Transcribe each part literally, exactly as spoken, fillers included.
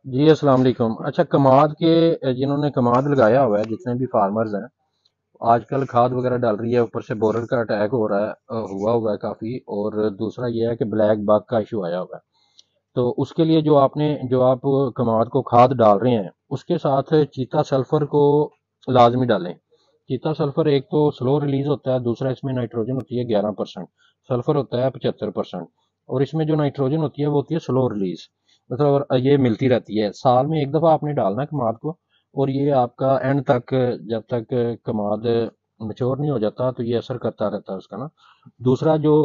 جی السلام علیکم۔ اچھا، کماد کے جنہوں نے کماد لگایا ہوا ہے، جتنے بھی فارمرز ہیں، آج کل کھاد وغیرہ ڈال رہی ہے، اوپر سے بورر کا اٹیک ہو رہا ہے، آ، ہوا ہوا ہے کافی، اور دوسرا یہ ہے کہ بلیک بگ کا ایشو آیا ہوا ہے۔ تو اس کے لیے جو آپ نے جو آپ کماد کو کھاد ڈال رہے ہیں، اس کے ساتھ چیتا سلفر کو لازمی ڈالیں۔ چیتا سلفر ایک تو سلو ریلیز ہوتا ہے، دوسرا اس میں نائٹروجن ہوتی ہے گیارہ پرسنٹ، سلفر ہوتا ہے پچہتر پرسنٹ، اور اس میں جو نائٹروجن ہوتی ہے وہ ہوتی ہے سلو ریلیز، مطلب یہ ملتی رہتی ہے۔ سال میں ایک دفعہ آپ نے ڈالنا ہے کماد کو، اور یہ آپ کا اینڈ تک، جب تک کماد میچور نہیں ہو جاتا تو یہ اثر کرتا رہتا ہے اس کا نا۔ دوسرا جو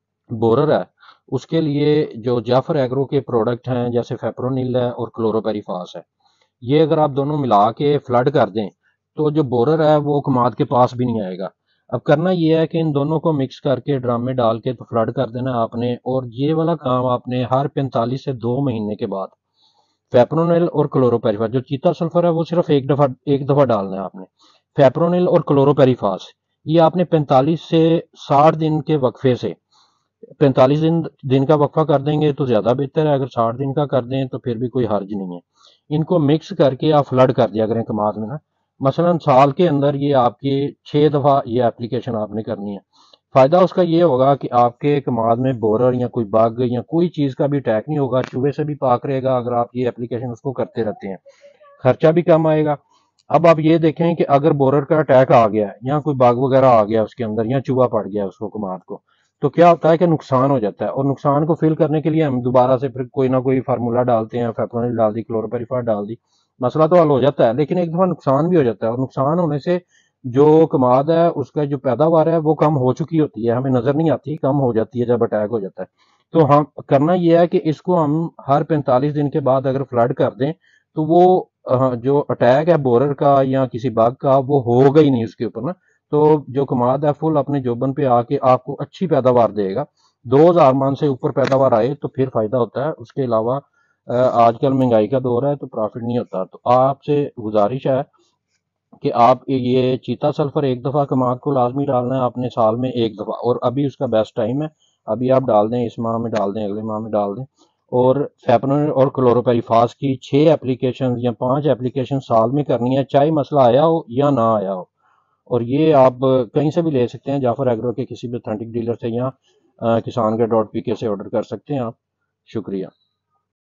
بورر ہے، اس کے لیے جو جعفر ایگرو کے پروڈکٹ ہیں جیسے فیپرونیل ہے اور کلوروپیریفاس ہے، یہ اگر آپ دونوں ملا کے فلڈ کر دیں تو جو بورر ہے وہ کماد کے پاس بھی نہیں آئے گا۔ اب کرنا یہ ہے کہ ان دونوں کو مکس کر کے ڈرام میں ڈال کے تو فلڈ کر دینا آپ نے، اور یہ والا کام آپ نے ہر پینتالیس سے دو مہینے کے بعد فیپرونیل اور کلوروپیریفاس، جو چیتا سلفر ہے وہ صرف ایک دفعہ ایک دفعہ ڈالنا ہے آپ نے، فیپرونیل اور کلوروپیریفاس یہ آپ نے پینتالیس سے ساٹھ دن کے وقفے سے، پینتالیس دن دن کا وقفہ کر دیں گے تو زیادہ بہتر ہے، اگر ساٹھ دن کا کر دیں تو پھر بھی کوئی حرج نہیں ہے۔ ان کو مکس کر کے آپ فلڈ کر دیا کریں کماد میں نا، مثلا سال کے اندر یہ آپ کی چھ دفعہ یہ اپلیکیشن آپ نے کرنی ہے۔ فائدہ اس کا یہ ہوگا کہ آپ کے کماد میں بورر یا کوئی بگ یا کوئی چیز کا بھی اٹیک نہیں ہوگا، چوہے سے بھی پاک رہے گا اگر آپ یہ اپلیکیشن اس کو کرتے رہتے ہیں، خرچہ بھی کم آئے گا۔ اب آپ یہ دیکھیں کہ اگر بورر کا اٹیک آ گیا ہے یا کوئی باغ وغیرہ آ گیا اس کے اندر یا چوہا پڑ گیا اس کو کماد کو، تو کیا ہوتا ہے کہ نقصان ہو جاتا ہے، اور نقصان کو فل کرنے کے لیے ہم دوبارہ سے پھر کوئی نہ کوئی فارمولا ڈالتے ہیں، فیپرونل ڈال دی، کلوروپیریفاس ڈال دی، مسئلہ تو حل ہو جاتا ہے، لیکن ایک دفعہ نقصان بھی ہو جاتا ہے، اور نقصان ہونے سے جو کماد ہے اس کا جو پیداوار ہے وہ کم ہو چکی ہوتی ہے، ہمیں نظر نہیں آتی، کم ہو جاتی ہے جب اٹیک ہو جاتا ہے۔ تو ہم کرنا یہ ہے کہ اس کو ہم ہر پینتالیس دن کے بعد اگر فلڈ کر دیں تو وہ آہ، جو اٹیک ہے بورر کا یا کسی باغ کا وہ ہوگا ہی نہیں اس کے اوپر نا۔ تو جو کماد ہے فل اپنے جوبن پہ آ کے آپ کو اچھی پیداوار دے گا، دو ہزار من سے اوپر پیداوار آئے تو پھر فائدہ ہوتا ہے، اس کے علاوہ آ، آج کل مہنگائی کا دور ہے تو پرافٹ نہیں ہوتا۔ تو آپ سے گزارش ہے کہ آپ یہ چیتا سلفر ایک دفعہ کماد کو لازمی ڈالنا ہے آپ نے سال میں ایک دفعہ، اور ابھی اس کا بیسٹ ٹائم ہے، ابھی آپ ڈال دیں، اس ماہ میں ڈال دیں، اگلے ماہ میں ڈال دیں۔ اور فیپرون اور کلوروپیریفاس کی چھ اپلیکیشن یا پانچ اپلیکیشن سال میں کرنی ہے، چاہے مسئلہ آیا ہو یا نہ آیا ہو۔ اور یہ آپ کہیں سے بھی لے سکتے ہیں، جعفر ایگرو کے کسی بھی اتھینٹک ڈیلر سے، یا آ، کسان کے ڈاٹ پی کے سے آرڈر کر سکتے ہیں آپ۔ شکریہ۔